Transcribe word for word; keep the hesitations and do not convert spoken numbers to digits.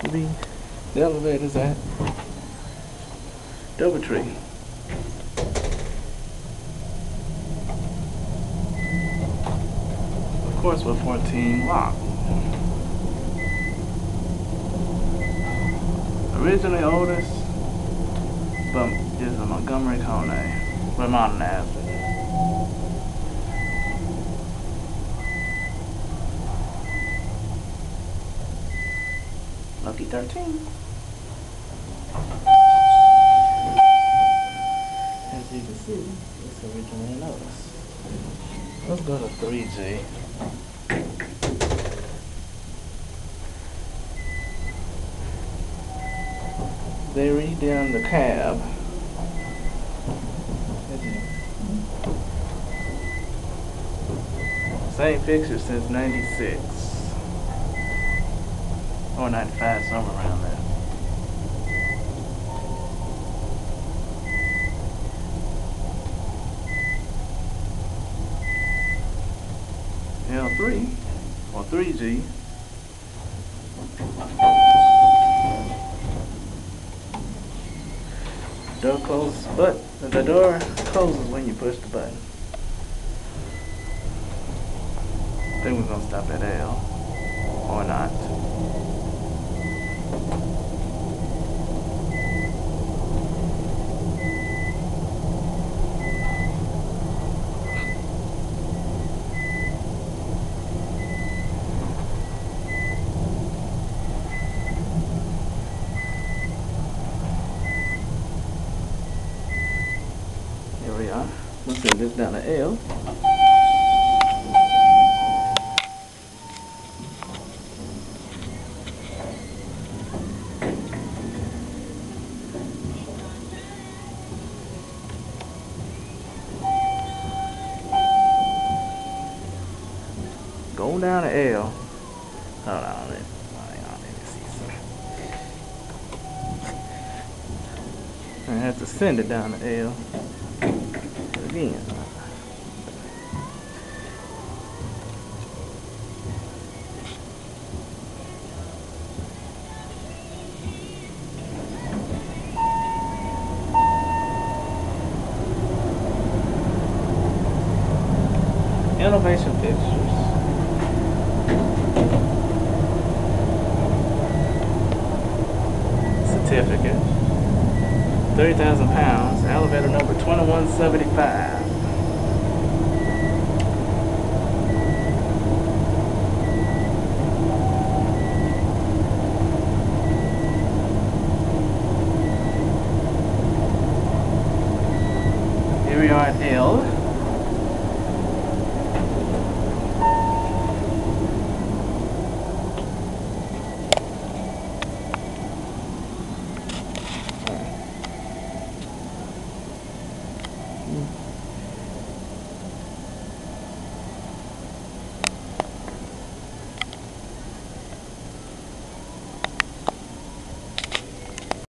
to be the elevator's at. Doubletree. Of course, with fourteen locked. Originally Otis, but is a MontgomeryKONE, but modernized it. Lucky thirteen. As you can see, it's originally an Otis. Let's go to three G. They redone the cab. Same fixture since ninety-six. Or ninety-five, somewhere around there. L three, or three G. Door closes, but the door closes when you push the button. I think we're gonna stop at L, or not. Here we are. Let's send this down to L. Going down to L. Hold on, let me see some. I have to send it down to L. Again. Innovation fixtures. Certificate. thirty thousand pounds. Elevator number twenty-one seventy-five. Here we are at L. Mm.